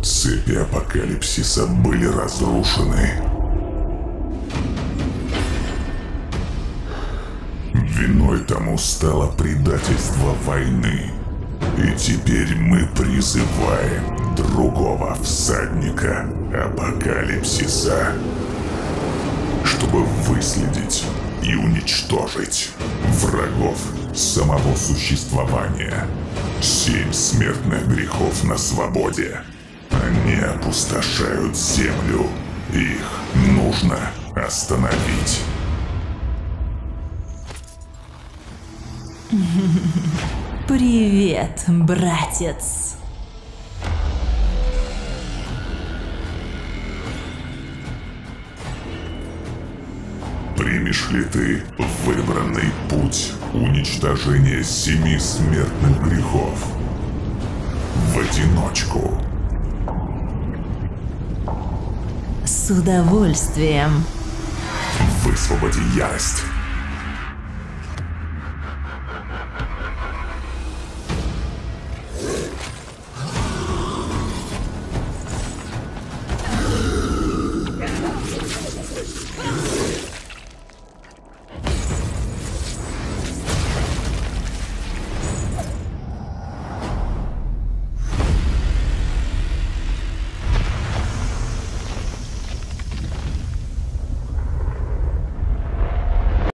Цепи апокалипсиса были разрушены. Виной тому стало предательство войны. И теперь мы призываем другого всадника апокалипсиса, чтобы выследить и уничтожить врагов самого существования. 7 смертных грехов на свободе. Они опустошают землю. Их нужно остановить. Привет, братец. Примешь ли ты выбранный путь уничтожения 7 смертных грехов в одиночку? С удовольствием. Высвободи ярость